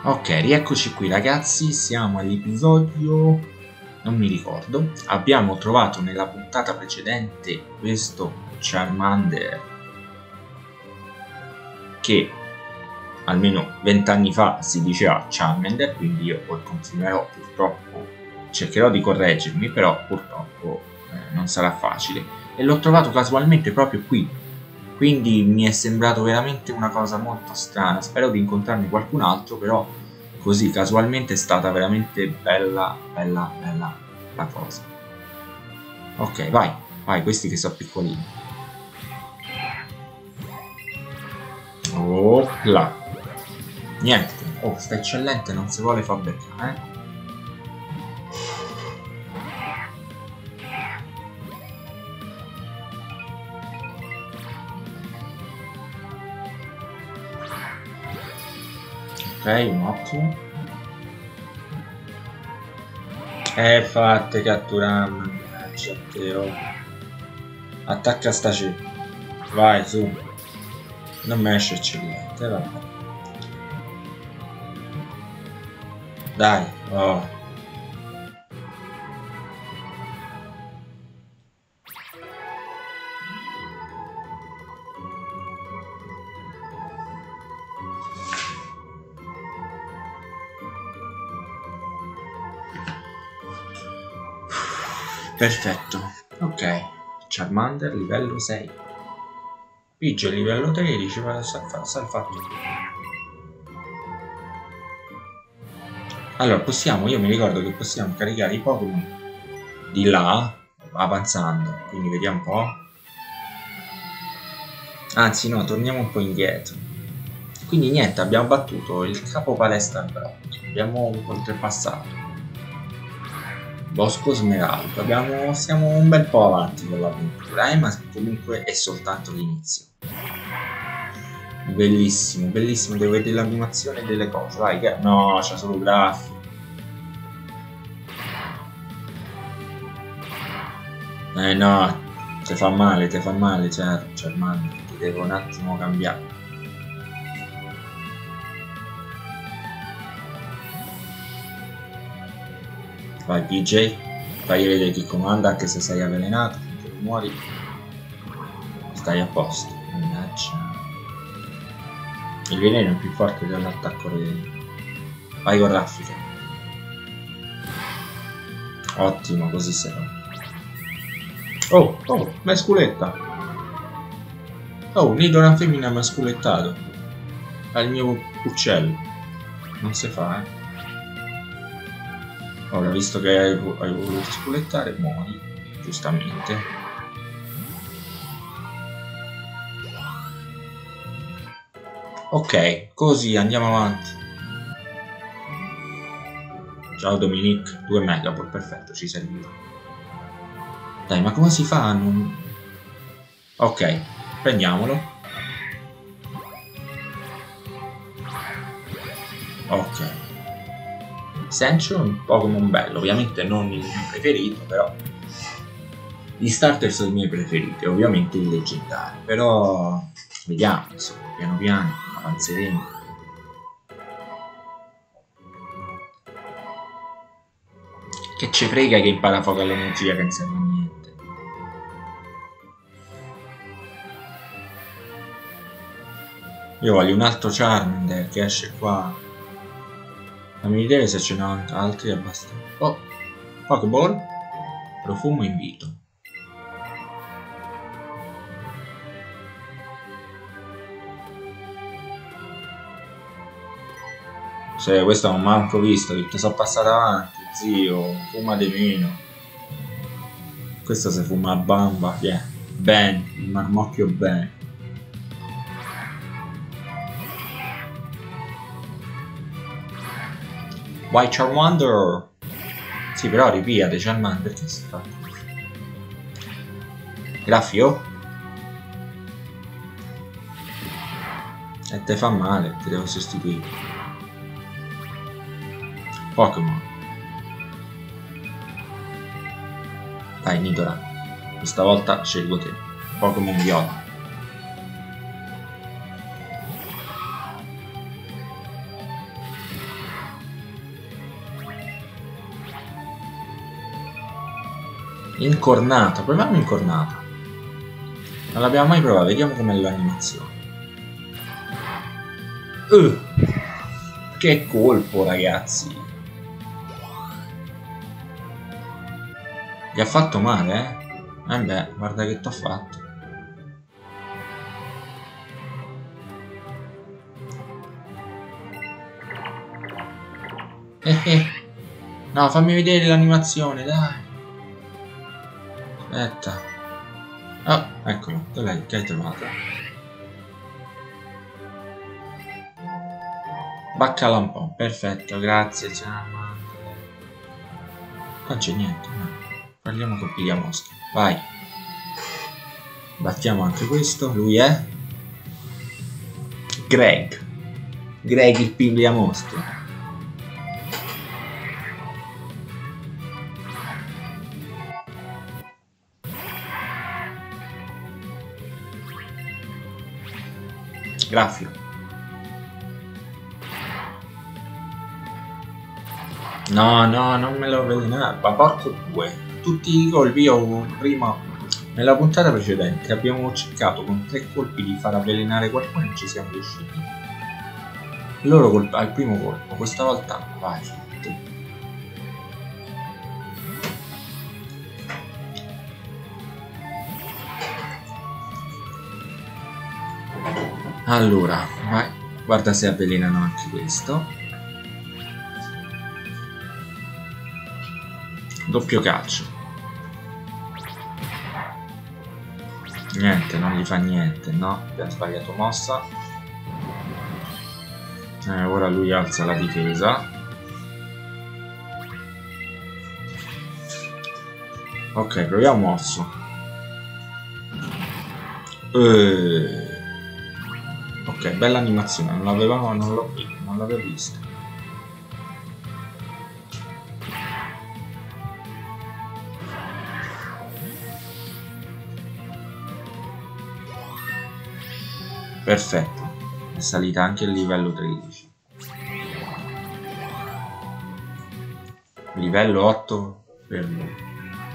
Ok, rieccoci qui ragazzi, siamo all'episodio... non mi ricordo. Abbiamo trovato nella puntata precedente questo Charmander che almeno 20 anni fa si diceva Charmander, quindi io poi continuerò, purtroppo cercherò di correggermi, però purtroppo non sarà facile. E l'ho trovato casualmente proprio qui, quindi mi è sembrato veramente una cosa molto strana. Spero di incontrarne qualcun altro, però così casualmente è stata veramente bella la cosa. Ok, vai, questi che sono piccolini. Opla. Niente, oh, sta eccellente, non si vuole far beccare, Ok, un attimo. Fatte catturare, attacca sta C. Vai, su. Non mi esce eccellente, vabbè. Dai, oh. Perfetto. Ok. Charmander livello 6. Pidgey livello 13, ma sa fatto. Allora, possiamo, io mi ricordo che possiamo caricare i Pokémon di là, avanzando. Quindi vediamo un po'. Anzi no, torniamo un po' indietro. Quindi niente, abbiamo battuto il capo palestra Brock. Abbiamo oltrepassato Bosco Smeraldo. Siamo un bel po' avanti con l'avventura, ma comunque è soltanto l'inizio. Bellissimo, bellissimo, devo vedere l'animazione delle cose. Vai, che... no, c'ha solo grafico. No, ti fa male, certo, Charmander, ti devo un attimo cambiare. Vai PJ, fai vedere chi comanda, anche se sei avvelenato, finché non muori. Stai a posto. Mannaggia. Il veleno è più forte dell'attacco veleno. Vai con raffica. Ottimo, così sarà. Oh, mesculetta. Oh, nido una femmina mesculettato. Al mio uccello. Non si fa, Ora, visto che hai voluto sculettare, muori, giustamente. Ok, così andiamo avanti. Ciao Dominique, 2 Megapol, perfetto, ci serviva. Dai, ma come si fa a non... Ok, prendiamolo. Ok. Sencho è un Pokémon bello, ovviamente non il mio preferito, però gli starter sono i miei preferiti, ovviamente il leggendario, però vediamo, insomma, piano piano avanzeremo. Che ci frega che impara fuoco all'energia che non serve a niente. Io voglio un altro Charmander che esce qua. Fammi vedere se ce ne ho altri abbastanza. Oh, Pokéball, profumo invito. Cioè, questo non manco visto, che ti sono passato avanti, zio, fuma di meno. Questo si fuma a bamba, yeah. Ben, il marmocchio Ben. Vai Charmander! Sì, però ripiate Charmander, che si fa? Graffio? E te fa male, ti devo sostituire. Pokémon. Dai, Nidoran. Questa volta scelgo te. Pokémon viola. Incornata, proviamo incornata. Non l'abbiamo mai provato, vediamo com'è l'animazione. Che colpo, ragazzi. Gli ha fatto male, eh? Beh, guarda che t'ho fatto. No, fammi vedere l'animazione, dai. Aspetta. Oh, eccolo, dov'è che hai trovato? Baccala un po', perfetto, grazie, ciao. Non c'è niente, no. Parliamo con Pigliamosca, vai. Battiamo anche questo, lui è? Greg il Pigliamosca. Graffio. No, non me lo avvelenare, ma porco due. Tutti i colpi io prima, nella puntata precedente, abbiamo cercato con 3 colpi di far avvelenare qualcuno e non ci siamo riusciti. Loro al primo colpo, questa volta vai. Allora, vai. Guarda se avvelenano anche questo. Doppio calcio. Niente, non gli fa niente, no? Abbiamo sbagliato mossa. Ora lui alza la difesa. Ok, proviamo morso. Ok, bella animazione, non l'avevo vista. Perfetto, è salita anche il livello 13. Livello 8 per lui.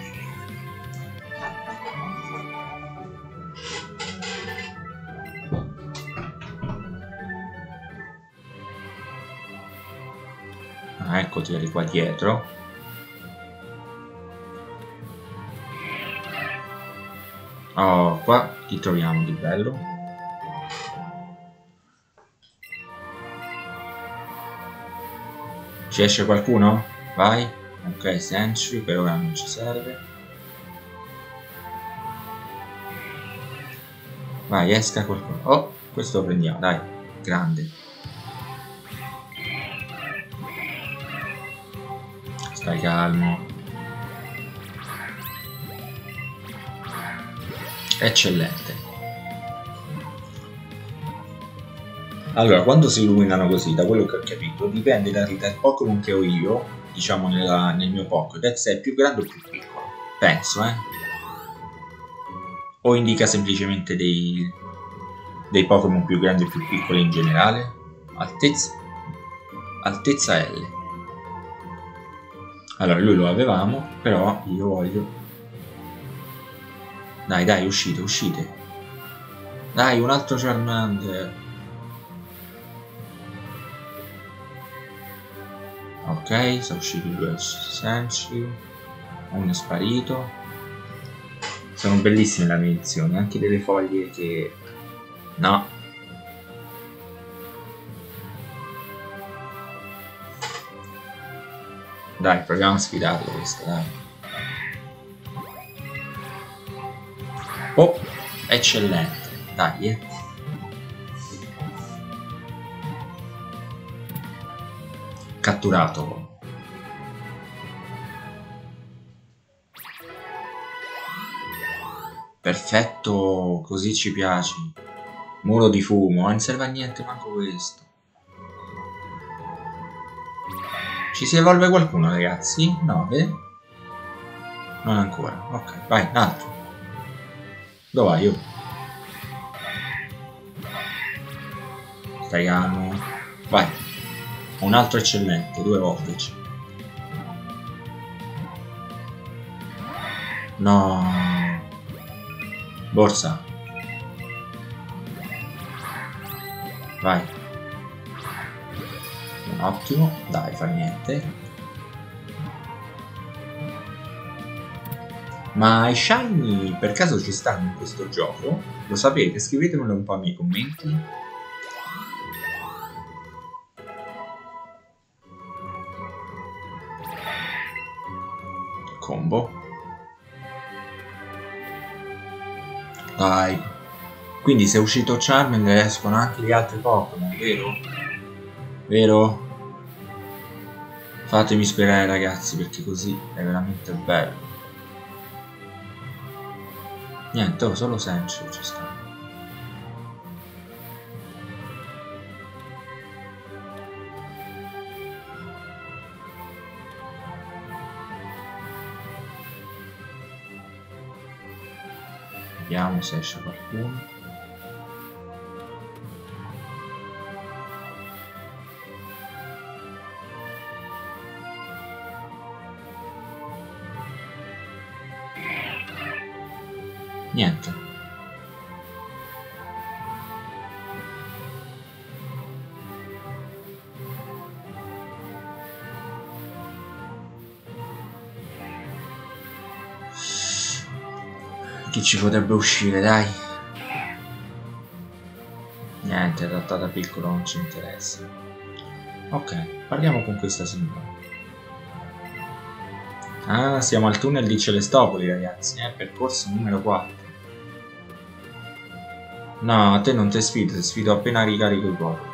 Eccoti, eri qua dietro. Oh, qua ti troviamo di bello. Ci esce qualcuno? Vai. Ok, Sentry per ora non ci serve. Vai, esca qualcuno. Oh, questo lo prendiamo, dai. Grande. Stai calmo. Eccellente. Allora, quando si illuminano così, da quello che ho capito, dipende dal Pokémon che ho io, diciamo nel mio Pokédex, se è più grande o più piccolo. Penso, O indica semplicemente dei Pokémon più grandi o più piccoli in generale? Altezza L. Allora, lui lo avevamo, però io voglio... Dai, uscite. Dai, un altro Charmander. Ok, sono usciti 2 Sentry. Uno è sparito. Sono bellissime le animazioni, anche delle foglie che... No. Dai, proviamo a sfidarlo questo, dai. Oh, eccellente. Dai, Catturato. Perfetto, così ci piace. Muro di fumo, non serve a niente manco questo. Ci si evolve qualcuno, ragazzi? 9? Non ancora. Ok, vai, un altro. Dove vai io? Stai calmo. Vai. Un altro eccellente, 2 volte. No. Borsa. Vai. Un ottimo. Dai, fa niente. Ma i shiny per caso ci stanno in questo gioco? Lo sapete? Scrivetemelo un po' nei commenti. Combo. Dai. Quindi se è uscito Charmander escono anche gli altri Pokémon, vero? Vero? Fatemi sperare ragazzi, perché così è veramente bello. Niente, oh, solo Sensu ci sta. Vediamo se esce qualcuno. Niente. Chi ci potrebbe uscire, dai? Niente, in realtà da piccolo non ci interessa. Ok, parliamo con questa signora. Ah, siamo al tunnel di Celestopoli, ragazzi, percorso numero 4. No, a te non ti sfido appena ricarico i Pokémon.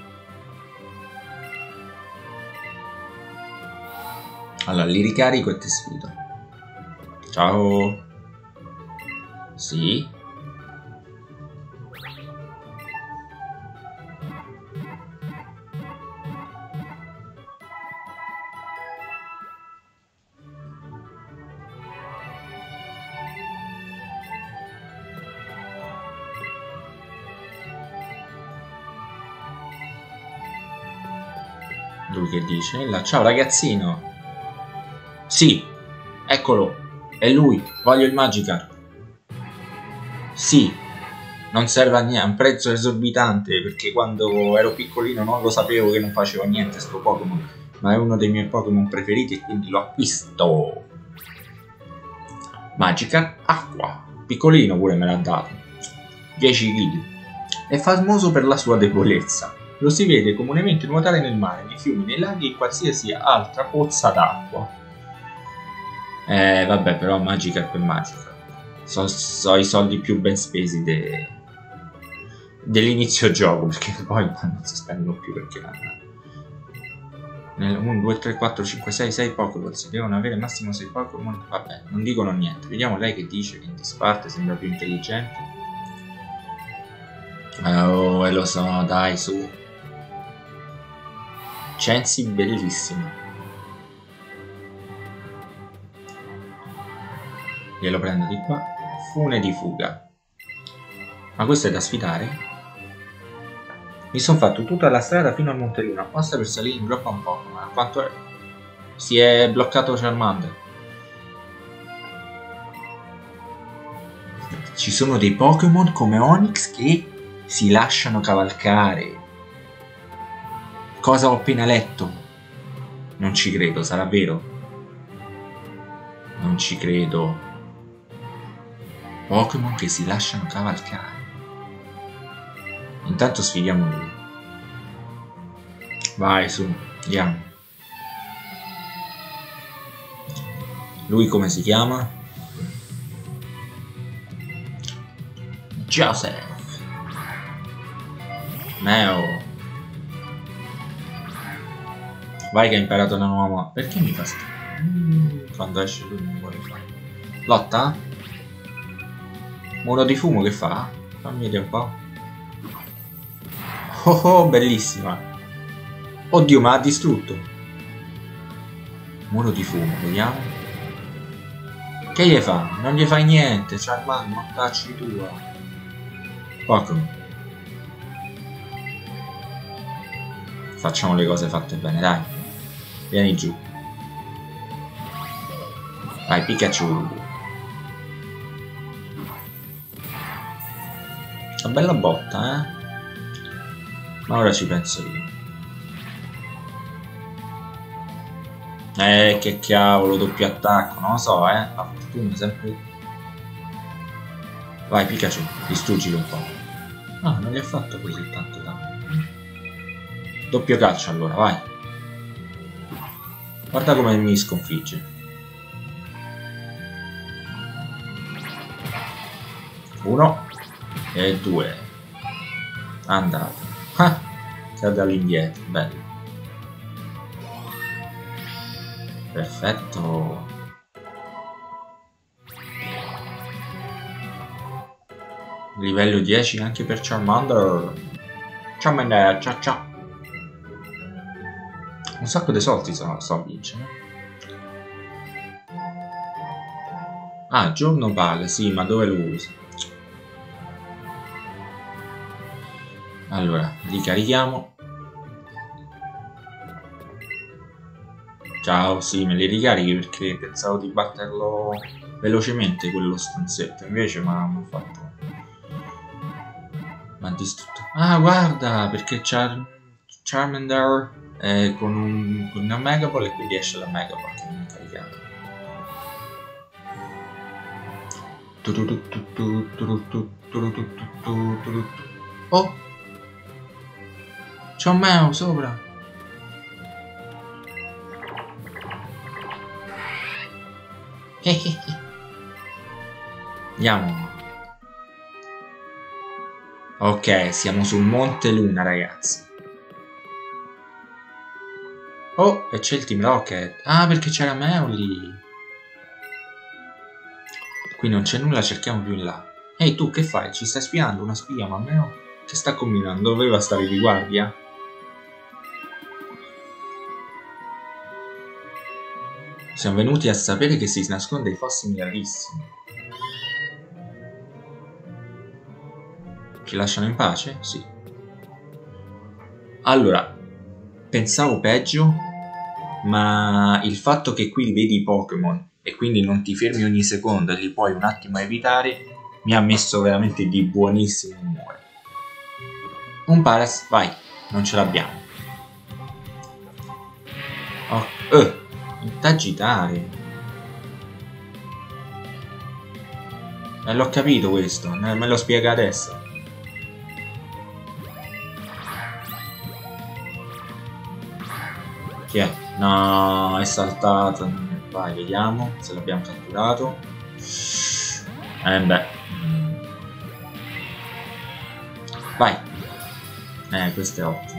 Allora, li ricarico e ti sfido. Ciao. Sì. Lui che dice? Ciao ragazzino. Sì, eccolo. È lui. Voglio il Magikarp. Sì. Non serve a niente. Ha un prezzo esorbitante. Perché quando ero piccolino non lo sapevo che non faceva niente sto Pokémon. Ma è uno dei miei Pokémon preferiti e quindi lo acquisto. Magikarp acqua. Piccolino pure me l'ha dato. 10 kg. È famoso per la sua debolezza. Lo si vede comunemente nuotare nel mare, nei fiumi, nei laghi e in qualsiasi altra pozza d'acqua. Vabbè, però Magikarp è Magikarp. So i soldi più ben spesi dell'inizio gioco, perché poi non si spendono più perché nel 1, 2, 3, 4, 5, 6 Pokéball si devono avere massimo 6 Pokémon. Vabbè, non dicono niente. Vediamo lei che dice, che in disparte sembra più intelligente. Oh, lo so, dai, su. Chansey bellissima. Glielo prendo di qua. Fune di fuga. Ma questo è da sfidare? Mi sono fatto tutta la strada fino al Monte Luna apposta per salire in groppa un Pokémon. A quanto è? Si è bloccato Charmander. Ci sono dei Pokémon come Onix che si lasciano cavalcare. Cosa ho appena letto? Non ci credo, sarà vero? Non ci credo. Pokémon che si lasciano cavalcare. Intanto sfidiamo lui. Vai, su, andiamo. Lui come si chiama? Joseph. Meo. Vai che hai imparato una nuova. Perché mi fa schifo? Quando esce lui non vuole fare. Lotta? Muro di fumo che fa? Fammi vedere un po'. Oh oh, bellissima. Oddio, ma ha distrutto. Muro di fumo, vediamo. Che gli fa? Non gli fai niente, Charmander, mortacci tua. Pokémon. Facciamo le cose fatte bene, dai. Vieni giù. Vai, Pikachu. Una bella botta, ma ora ci penso io. Che cavolo, doppio attacco, non lo so, la fortuna sempre. Vai Pikachu, distruggilo un po'. Ah, non gli ha fatto così tanto danno. Doppio calcio allora, vai. Guarda come mi sconfigge. Uno e due. Andato. Ah, cade all'indietro, bello. Perfetto. Livello 10 anche per Charmander. Charmander, ciao ciao. Un sacco di soldi so a vincere. Ah, giorno paga, sì, ma dove lo usi? Allora, ricarichiamo. Ciao, sì, me li ricarichi perché pensavo di batterlo velocemente quello stanzetto, invece mi ha fatto. Ma distrutto. Ah, guarda, perché Charmander con una Mega Ball e quindi esce la Mega Ball che non è caricata. Oh! C'è un Meo sopra! Andiamo. Ok, siamo sul Monte Luna, ragazzi. Oh, e c'è il Team Rocket. Ah, perché c'era Meo lì. Qui non c'è nulla, cerchiamo più in là. Ehi, tu che fai? Ci stai spiando? Una spia, ma Meo che sta combinando? Doveva stare di guardia? Siamo venuti a sapere che si nasconde ai fossi mineralissimi. Ci lasciano in pace? Sì. Allora, pensavo peggio, ma il fatto che qui vedi i Pokémon e quindi non ti fermi ogni secondo e li puoi un attimo evitare mi ha messo veramente di buonissimo umore. Un Paras, vai, non ce l'abbiamo. Oh, non t'agitare. L'ho capito questo, me lo spiega adesso. Chi è? No, è saltato. Vai, vediamo se l'abbiamo catturato. Beh. Vai. Questo è ottimo.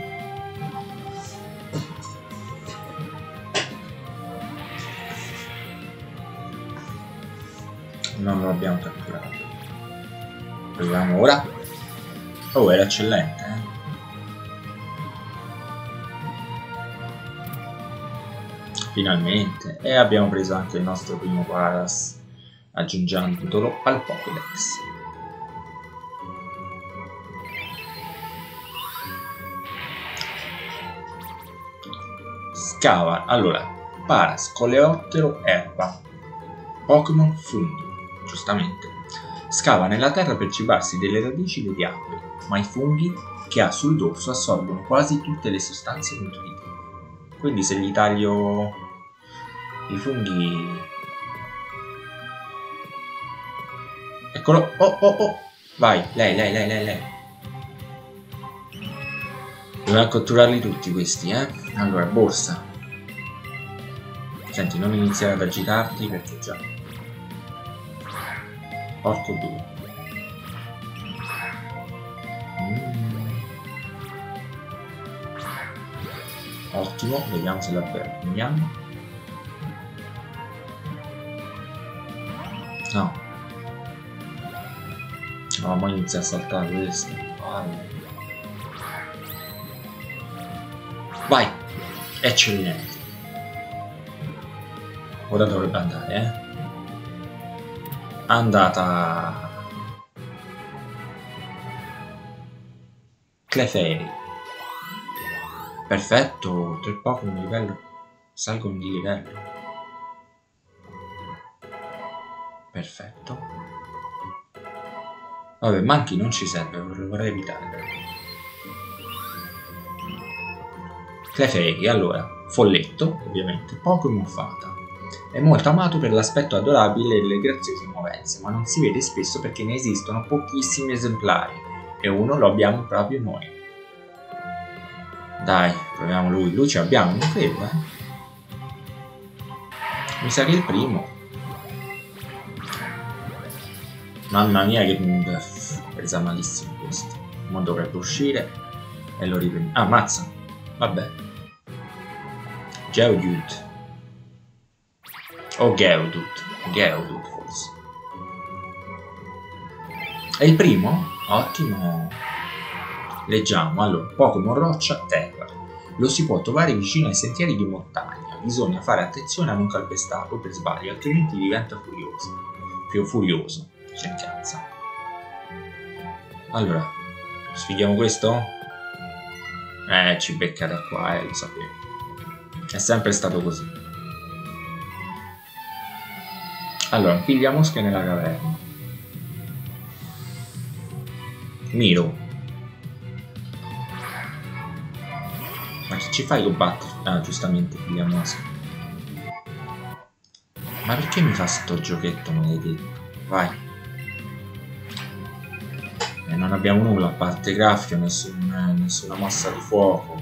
Non lo abbiamo catturato. Proviamo ora. Oh, era eccellente, Finalmente. E abbiamo preso anche il nostro primo Paras, aggiungendolo al Pokédex. Scava. Allora, Paras, coleottero, erba. Pokémon fungo, giustamente. Scava nella terra per cibarsi delle radici degli alberi, ma i funghi che ha sul dorso assorbono quasi tutte le sostanze nutritive. Quindi se gli taglio i funghi... Eccolo! Oh! Vai, lei. Dobbiamo catturarli tutti questi, Allora, borsa. Senti, non iniziare ad agitarti perché già... Porco due. Ottimo, vediamo se la prendiamo. No. No, ma inizia a saltare questo. Vai! Eccellente. Ora dovrebbe andare, Andata. Clefairy. Perfetto, 3 Pokémon di livello. Salgono di livello. Perfetto. Vabbè, Monkey non ci serve, lo vorrei evitare. Clefairy, allora, folletto, ovviamente, Pokémon Fata. È molto amato per l'aspetto adorabile e le graziose movenze, ma non si vede spesso perché ne esistono pochissimi esemplari, e uno lo abbiamo proprio noi. Dai, proviamo lui. Lui ce l'abbiamo, non credo, Mi sa che è il primo. Mamma mia che presa malissimo questo. Ma dovrebbe uscire e lo riprendiamo. Ah, mazza. Vabbè. Geodude. O Geodude. Geodude forse. È il primo? Ottimo. Leggiamo. Allora, Pokémon Roccia Terra. Lo si può trovare vicino ai sentieri di montagna. Bisogna fare attenzione a non calpestarlo per sbaglio, altrimenti diventa furioso. Più furioso. C'è incazza. Allora, sfighiamo questo? Ci becca da qua, lo sapevo. È sempre stato così. Allora, piglia mosche nella caverna. Miro. Ma che ci fai con battere? Ah, giustamente, piglia mosche. Ma perché mi fa sto giochetto maledetto? Vai. E non abbiamo nulla a parte graffio, nessuna mossa di fuoco.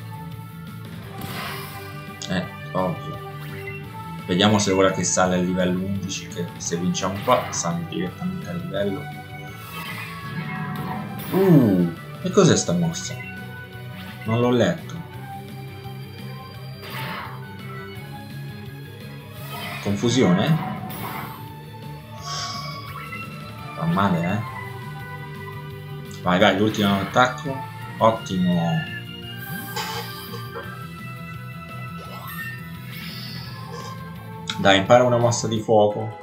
Ovvio. Vediamo se ora che sale al livello 11, che se vinciamo qua sale direttamente al livello. E cos'è sta mossa? Non l'ho letto. Confusione? Fa male, Vai, vai, l'ultimo attacco. Ottimo. Dai, impara una mossa di fuoco.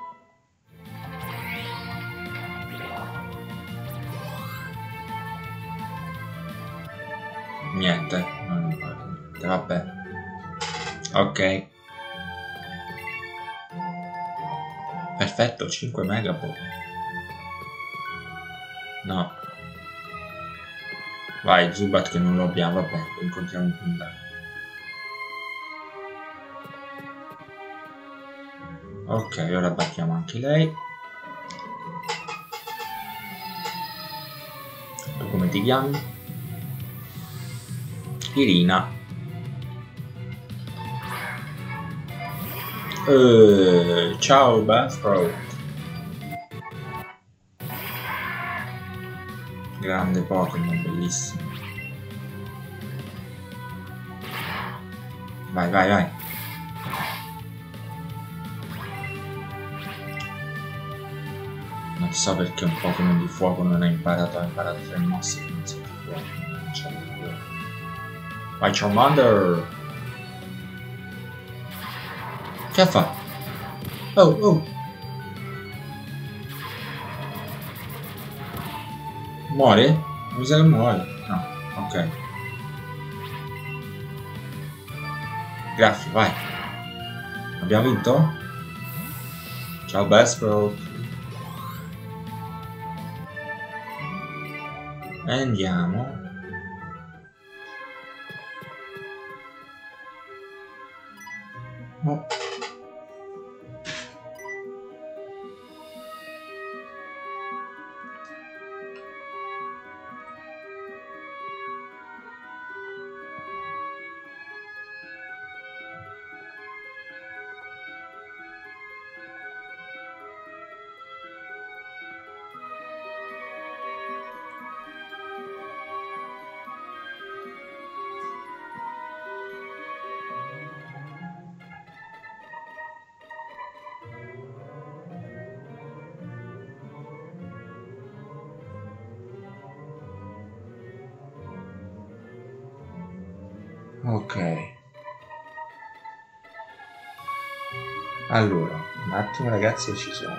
Niente, non impara niente, vabbè. Ok. Perfetto, 5 megabot. No. Vai, Zubat che non lo abbiamo, vabbè, lo incontriamo in punta. Ok, ora battiamo anche lei. Tu come ti chiami? Irina. Ciao Bathrobe. Grande Pokémon, bellissimo. Vai, vai, vai. Non so perché un Pokémon di fuoco non ha imparato, 3 mosse che non so di fuoco, non c'è di fuoco. Vai Charmander! Che fa? Oh! Muore? Mi sa che muore. No, ok. Grazie, vai. Abbiamo vinto? Ciao Bespro. E andiamo. Oh. Ok. Allora, un attimo ragazzi, ci sono,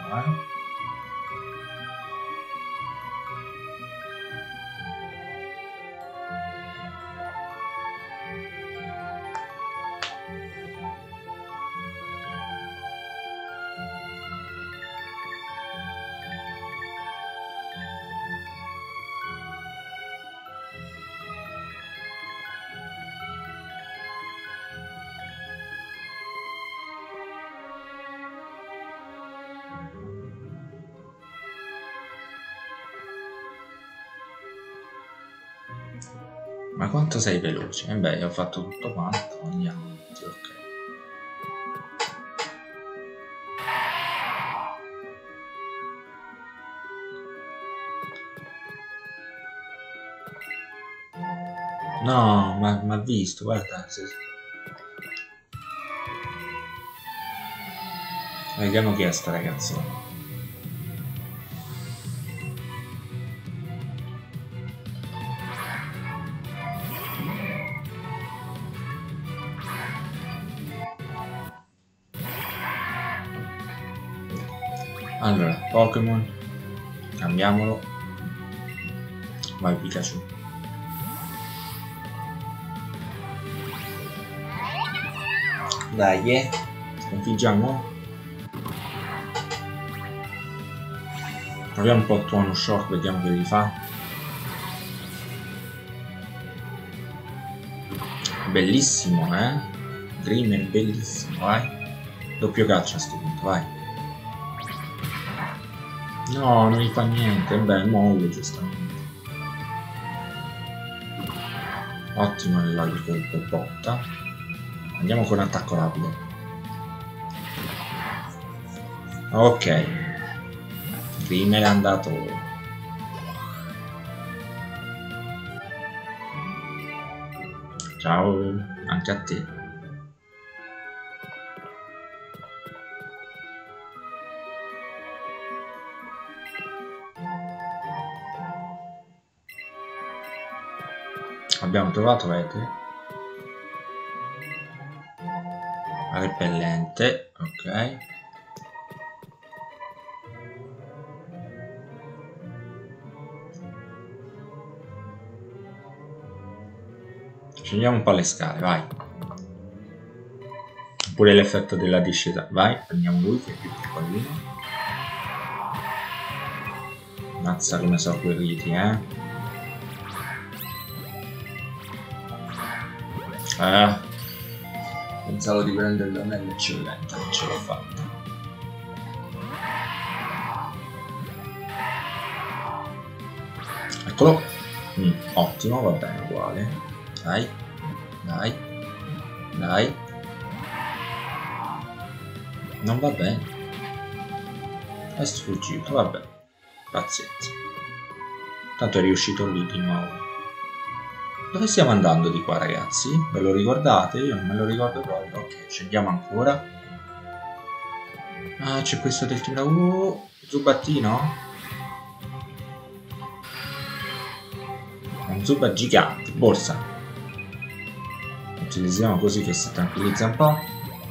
Ma quanto sei veloce? E beh, ho fatto tutto quanto, andiamo avanti, ok. No, ma ha visto, guarda. Vediamo chi è sta ragazzo. Allora, Pokémon. Cambiamolo. Vai Pikachu. Dai, sconfiggiamo. Proviamo un po' Tuono Shock, vediamo che li fa. Bellissimo, Dreamer, bellissimo, vai. Doppio caccia a sto punto, vai. No, non gli fa niente, beh, molle giustamente. Ottimo il colpo botta. Andiamo con attacco rapido. Ok. Dreamer è andato. Ciao, anche a te. Abbiamo trovato rete. Repellente, ok. Scendiamo un po' le scale, vai. Oppure l'effetto della discesa. Vai, prendiamo lui che è più piccolino. Mazza come sono guerriti, Pensavo di prendere l'anello eccellente, non ce l'ho fatta. Eccolo. Ottimo, va bene, uguale. Dai, dai, dai. Non va bene. È sfuggito, vabbè. Pazienza. Tanto è riuscito lì di nuovo. Dove stiamo andando di qua, ragazzi? Ve lo ricordate? Io non me lo ricordo proprio. Ok, scendiamo ancora. Ah, c'è questo del team. Zubattino? Un Zubat gigante, borsa. Utilizziamo così che si tranquillizza un po'.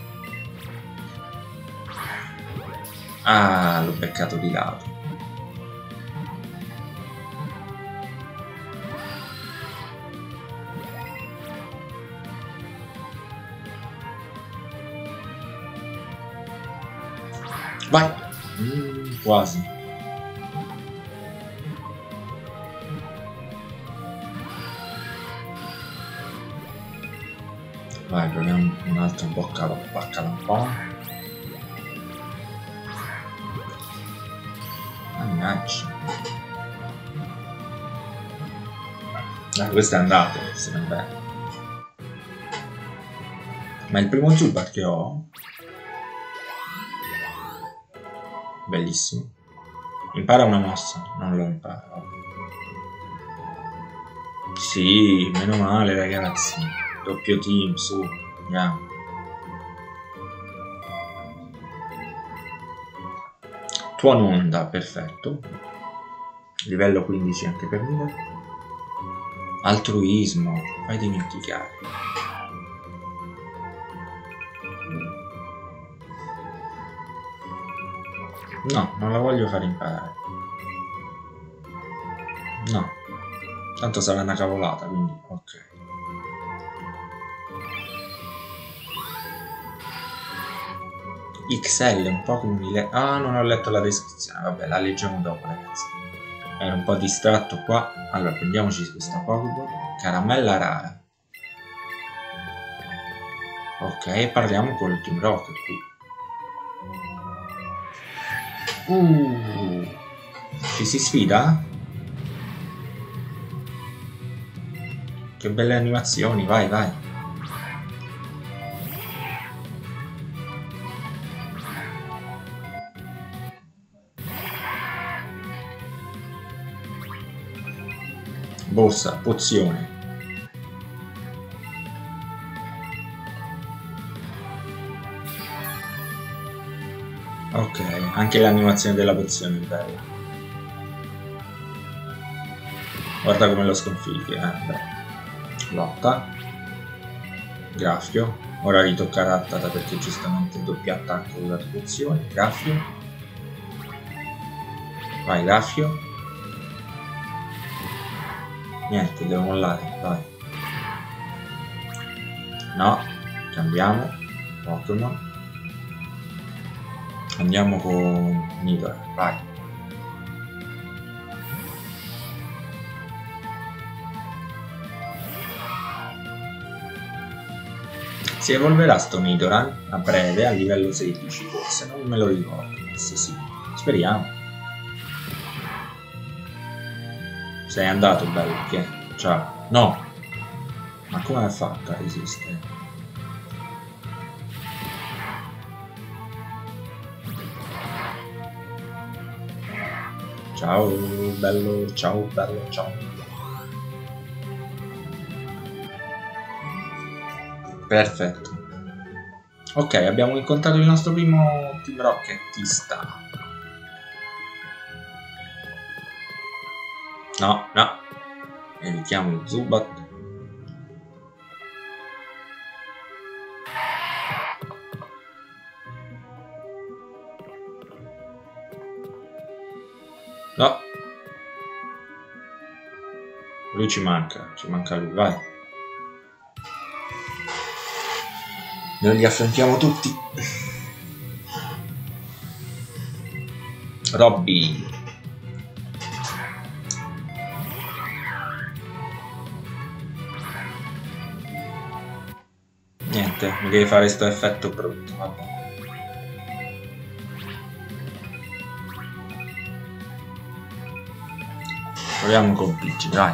Ah, l'ho beccato di lato. Vai! Quasi. Vai, proviamo un altro baccala un po'. Mannaggia. Questo è andato, se non bene. Ma è il primo Zubat che ho? Bellissimo. Impara una mossa, non lo imparo. Sì, meno male ragazzi. Doppio team, su, andiamo. Tuono onda, perfetto. Livello 15 anche per me. Altruismo, fai dimenticare. No, non la voglio fare imparare. No. Tanto sarà una cavolata, quindi ok. XL, un po' come ah, non ho letto la descrizione. Vabbè, la leggiamo dopo, ragazzi. Ero un po' distratto qua. Allora, prendiamoci questa Pokéball. Caramella rara. Ok, parliamo con il Team Rocket qui. Ci si sfida? Che belle animazioni, vai, vai. Borsa, pozione. Ok, anche l'animazione della pozione è bella. Guarda come lo sconfigge, beh. Lotta. Graffio. Ora ritocca Rattata perché giustamente doppio attacco con la pozione. Graffio. Vai, Graffio. Niente, devo mollare, vai. No, cambiamo Pokémon. Andiamo con Nidoran, vai. Si evolverà sto Nidoran a breve a livello 16 forse, non me lo ricordo, forse sì. Speriamo. Sei andato bello, che? Ciao. No! Ma come hai fatto a resistere? Ciao bello, ciao bello, ciao. Perfetto. Ok, abbiamo incontrato il nostro primo Team Rocketista. No, no. Evitiamo il Zubat. No. Lui ci manca lui, vai. Noi li affrontiamo tutti. Robby. Niente, mi deve fare sto effetto brutto, vabbè. Proviamo con Peach, dai.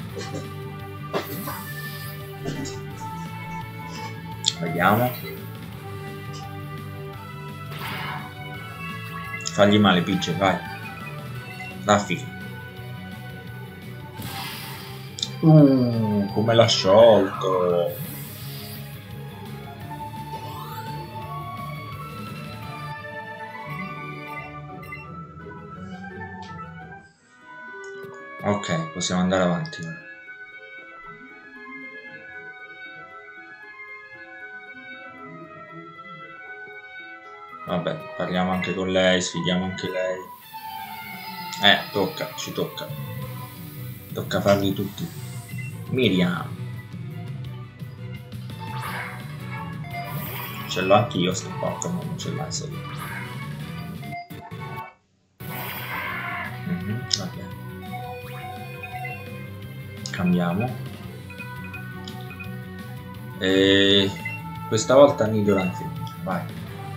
Vediamo. Fagli male Peach, vai. Raffica. Come l'ha sciolto. Ok, possiamo andare avanti ora. Vabbè, parliamo anche con lei, sfidiamo anche lei. Tocca, ci tocca. Tocca farli tutti. Miriam. Ce l'ho anch'io sto Pokémon, non ce l'hai solo. Vabbè. Cambiamo. E questa volta Nidoran femmina, vai.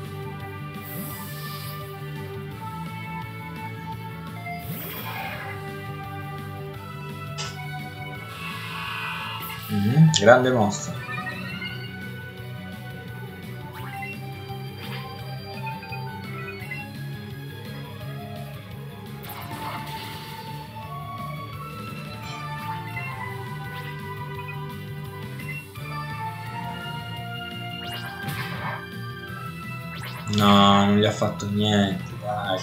Grande mossa. No, non gli ha fatto niente, dai.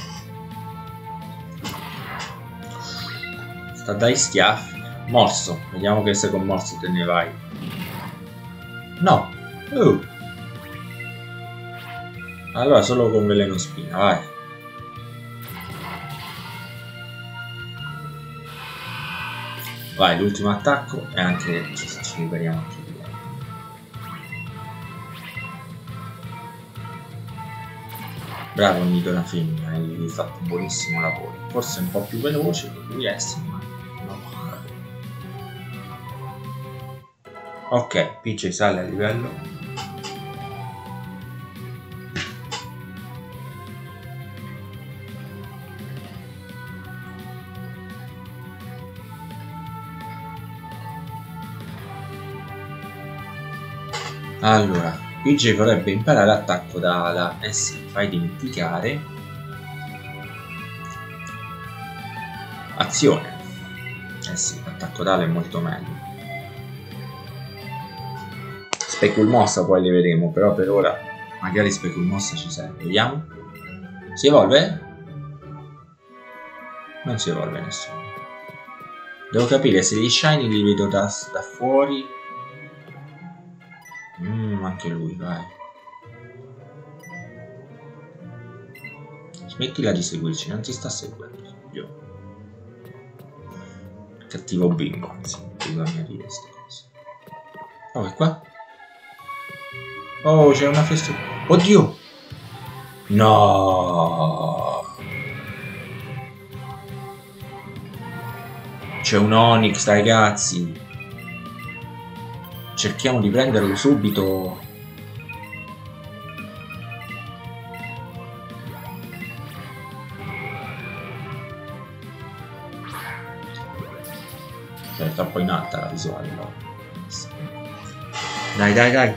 Sta dai schiaffi. Morso, vediamo che se con morso te ne vai. No. Allora solo con veleno spina, vai. Vai, l'ultimo attacco e anche ci liberiamo anche di lei. Bravo Nidoran femmina, hai fatto un buonissimo lavoro. Forse un po' più veloce che lui essere, ma no. Ok, Peach sale a livello. Allora, PJ vorrebbe imparare attacco da ala. Eh sì, fai dimenticare. Azione. Eh sì, attacco d'ala è molto meglio. Specul mossa poi le vedremo, però per ora magari Specul mossa ci serve. Vediamo. Si evolve? Non si evolve nessuno. Devo capire se gli shiny li vedo da fuori. Anche lui, vai. Smettila di seguirci, non ti sta seguendo. Io. Cattivo bimbo, anzi, bisogna dire queste cose. Oh, è qua? Oh, c'è una festa. Oddio! No! C'è un Onix, ragazzi! Cerchiamo di prenderlo subito. È troppo in alta la visuale, no? Dai, dai, dai.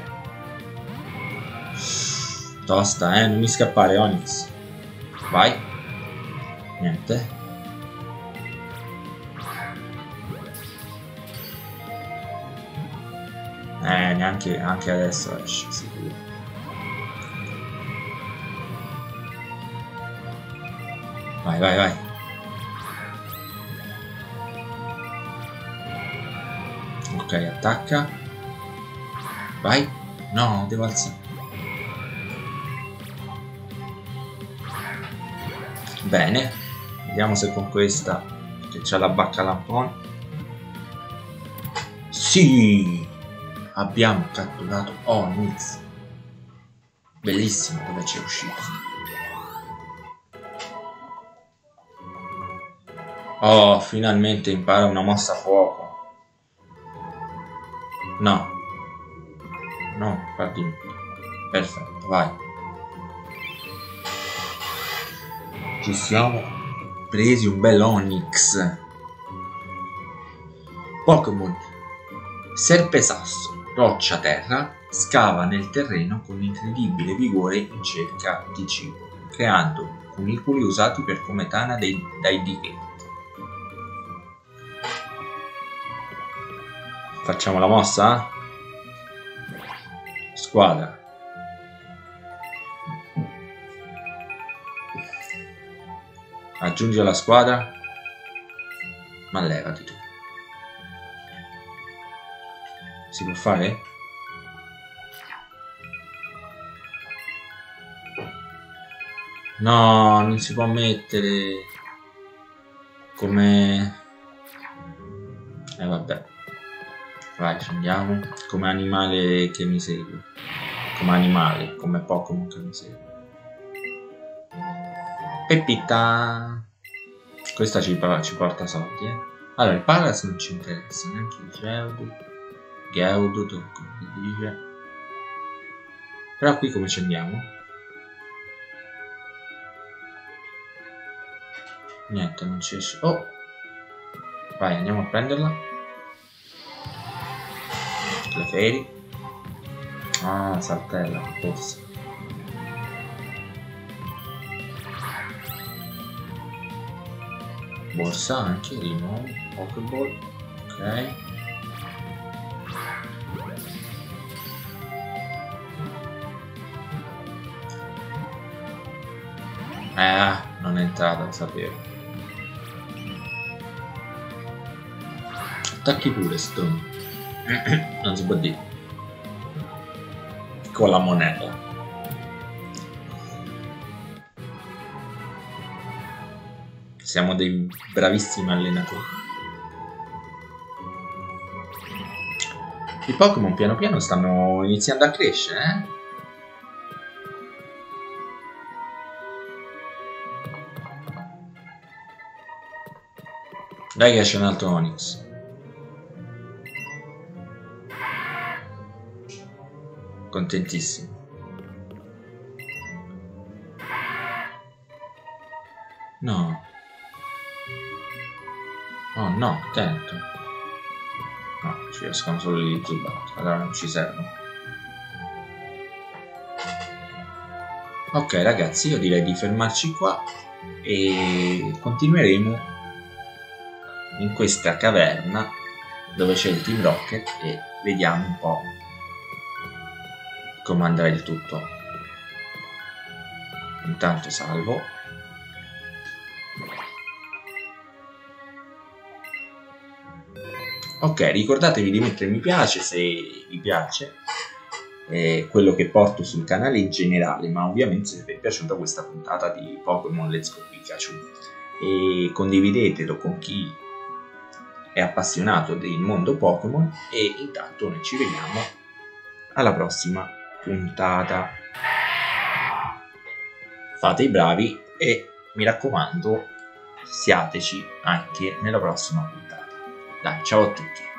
Tosta, non mi scappare, Onix. Vai. Niente. Neanche anche adesso esce, sicuro. Vai, vai, vai. Ok, attacca. Vai. No, devo alzare. Bene. Vediamo se con questa, che c'ha la bacca lampone. Sì! Abbiamo catturato Onix. Bellissimo dove c'è uscito. Oh, finalmente impara una mossa a fuoco. No. No, guardi. Perfetto, vai. Ci siamo presi un bel Onix. Pokémon Serpe Sasso. Roccia terra, scava nel terreno con incredibile vigore in cerca di cibo, creando cunicoli usati per come tana dai dighetti. Facciamo la mossa? Squadra. Aggiungi alla squadra. Ma levati tu. Si può fare? No, non si può mettere come... vabbè. Vai, scendiamo. Come animale che mi segue. Come animale, come Pokémon che mi segue. Pepita. Questa ci porta soldi, Allora, il Paras non ci interessa, neanche il Geodude, come si dice. Però qui come ci andiamo? Niente, non ci esce. Oh! Vai, andiamo a prenderla. Le feri. Ah, saltella, forse. Borsa anche, di nuovo. Pokéball. Ok. Non è entrata, sapevo. Attacchi pure, stone. Non si può dire. Con la moneta. Siamo dei bravissimi allenatori. I Pokémon piano piano stanno iniziando a crescere, Dai che c'è un altro Onix. Contentissimo. No. Oh no, attento. No, ci escono solo gli Zubat, allora non ci servono. Ok ragazzi, io direi di fermarci qua e continueremo in questa caverna dove c'è il Team Rocket e vediamo un po' come andrà il tutto. Intanto salvo. Ok, ricordatevi di mettere mi piace se vi piace quello che porto sul canale in generale, ma ovviamente se vi è piaciuta questa puntata di Pokémon Let's Go Pikachu, e condividetelo con chi è appassionato del mondo Pokémon, e intanto noi ci vediamo alla prossima puntata. Fate i bravi e mi raccomando, siateci anche nella prossima puntata. Dai, ciao a tutti!